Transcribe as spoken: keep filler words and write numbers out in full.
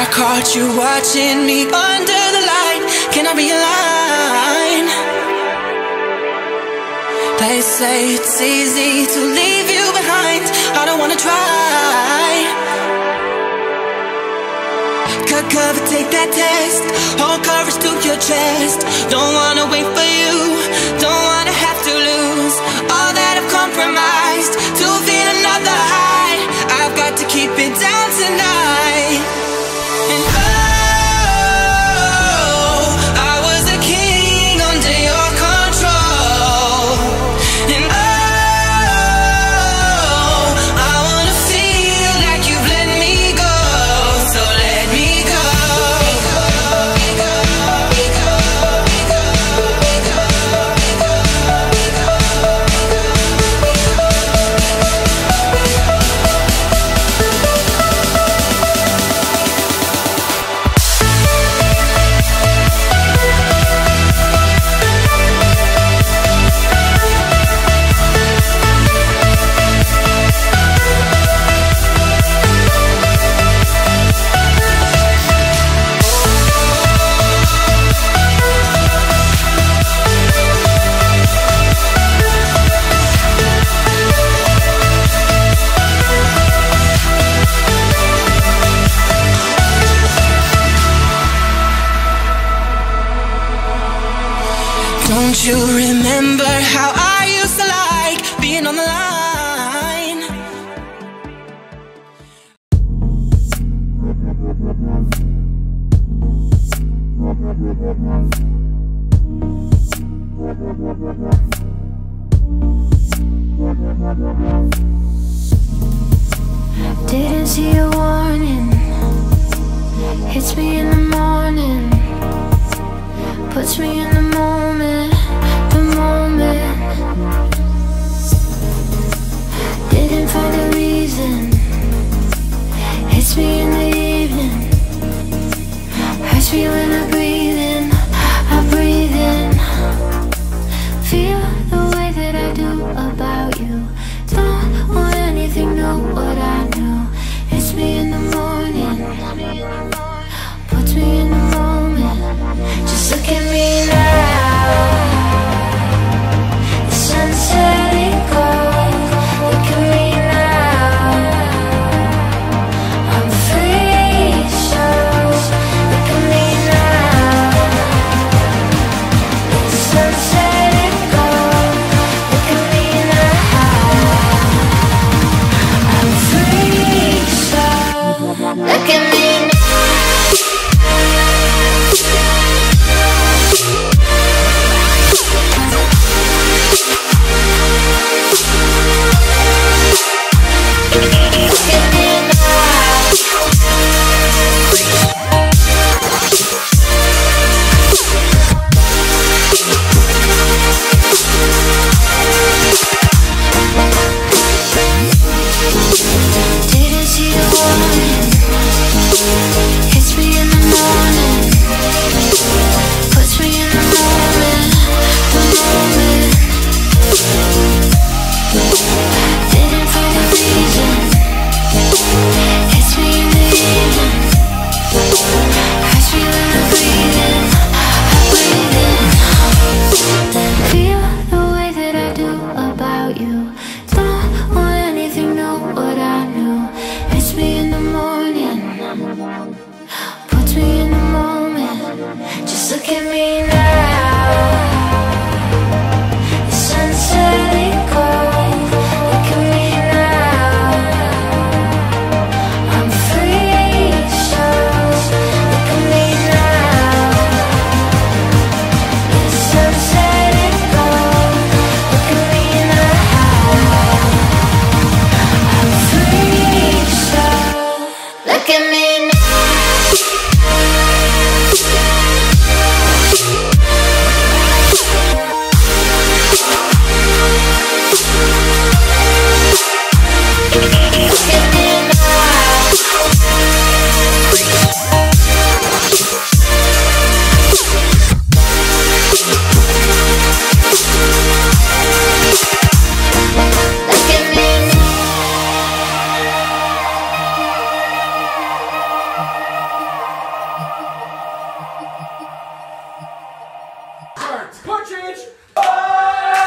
caught you watching me under the light. Can I realign? They say it's easy to leave you behind. I don't wanna try. Cut cover, take that test. Hold courage to your chest. Don't wanna wait for you. Don't wanna have to lose all that I've compromised to feel another high. I've got to keep it down tonight. And oh, I was a king under your control. And oh, I wanna feel like you've let me go. So let me go. Don't you remember how I used to like being on the line? Didn't see a warning. Hits me in the morning. Puts me in the moment, the moment. Didn't find a reason. Hits me in the evening. Hurts me when I breathe in, I breathe in. Feel the way that I do about you. Don't want anything, know what I know. Hits me in the morning. Puts me in the moment. Just look at me now. Partridge! Partridge!